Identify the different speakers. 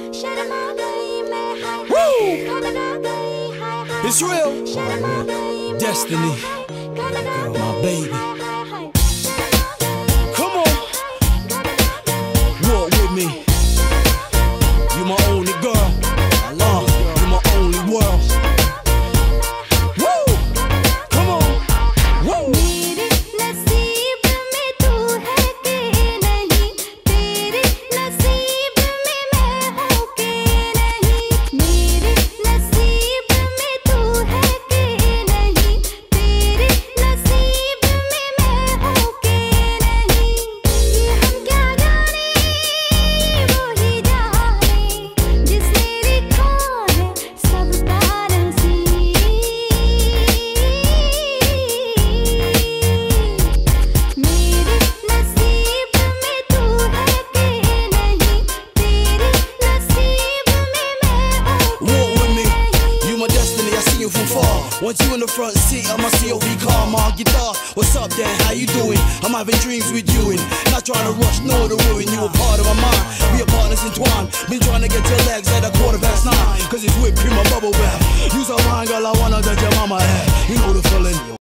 Speaker 1: Woo! It's real. Destiny, my baby. Come on, walk with me. You my only girl. You my only world. Woo! Come on. Woo!
Speaker 2: मेरे नसीब में तू है कि नहीं, तेरे नसीब में मैं हूँ कि नहीं। मेरे नसीब में तू है कि नहीं, तेरे नसीब में मैं हूँ कि नहीं। ये हम क्या जाने, वो ही जाने, जिसने लिखा है सबका नसीब। मेरे नसीब में तू है कि नहीं, तेरे नसीब में मैं हूँ कि
Speaker 1: Walk with me,
Speaker 2: नहीं।
Speaker 1: you my destiny, I see you from far. Want you in the front seat of my COV car, my guitar. What's up, Dan? How you doing? I'm having dreams with you and not trying to rush, nor to ruin you. A part of my mind, we are partners entwined. Been trying to get your legs at 9:15, cause it's whipped cream, my bubble bath. Use a wine, girl, I wanna touch your mama head. You know the feeling.